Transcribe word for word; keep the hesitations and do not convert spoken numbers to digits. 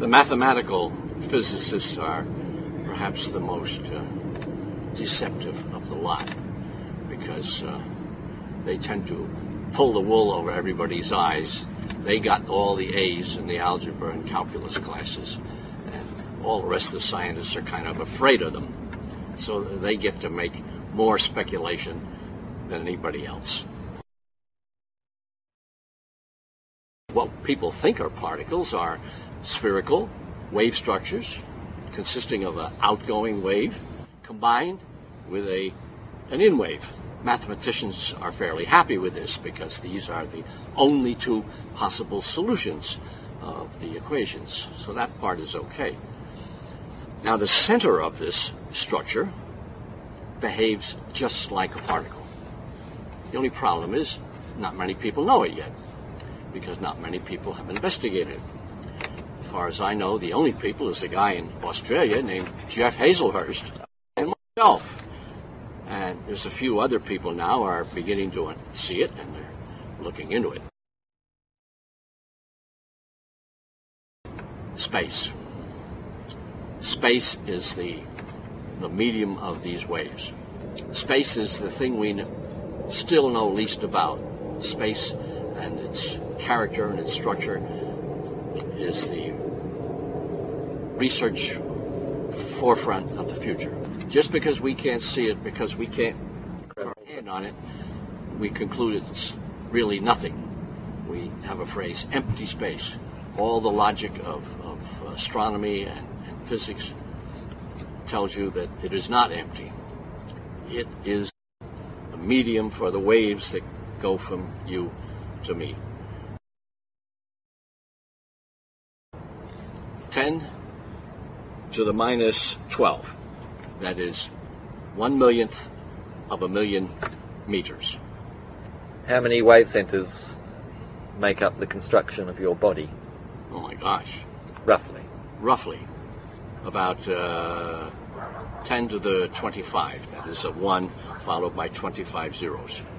The mathematical physicists are perhaps the most uh, deceptive of the lot, because uh, they tend to pull the wool over everybody's eyes. They got all the A's in the algebra and calculus classes, and all the rest of the scientists are kind of afraid of them. So they get to make more speculation than anybody else. What people think are particles are spherical wave structures consisting of an outgoing wave combined with a an in wave. Mathematicians are fairly happy with this because these are the only two possible solutions of the equations. So that part is okay. Now the center of this structure behaves just like a particle. The only problem is not many people know it yet, because not many people have investigated it. As far as I know, the only people is a guy in Australia named Jeff Hazelhurst and myself. And there's a few other people now are beginning to see it, and they're looking into it. Space. Space is the, the medium of these waves. Space is the thing we know, still know least about. Space and its character and its structure is the research forefront of the future. Just because we can't see it, because we can't put our hand on it, we conclude it's really nothing. We have a phrase, empty space. All the logic of, of astronomy and, and physics tells you that it is not empty. It is a medium for the waves that go from you to me. ten to the minus twelve. That is one millionth of a million meters. How many wave centers make up the construction of your body? Oh my gosh. Roughly. Roughly. About uh, ten to the twenty-five. That is a one followed by twenty-five zeros.